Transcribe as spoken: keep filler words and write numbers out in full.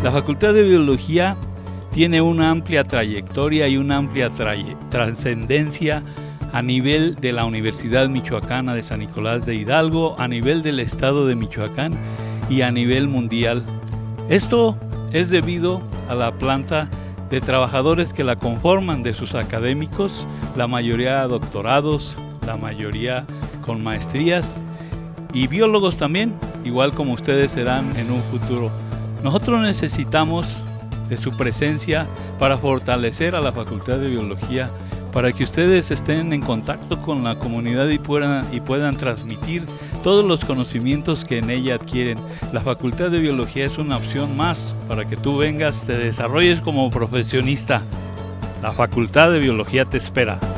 La Facultad de Biología tiene una amplia trayectoria y una amplia trascendencia a nivel de la Universidad Michoacana de San Nicolás de Hidalgo, a nivel del estado de Michoacán y a nivel mundial. Esto es debido a la planta de trabajadores que la conforman, de sus académicos, la mayoría doctorados, la mayoría con maestrías y biólogos también, igual como ustedes serán en un futuro. Nosotros necesitamos de su presencia para fortalecer a la Facultad de Biología, para que ustedes estén en contacto con la comunidad y puedan, y puedan transmitir todos los conocimientos que en ella adquieren. La Facultad de Biología es una opción más para que tú vengas, te desarrolles como profesionista. La Facultad de Biología te espera.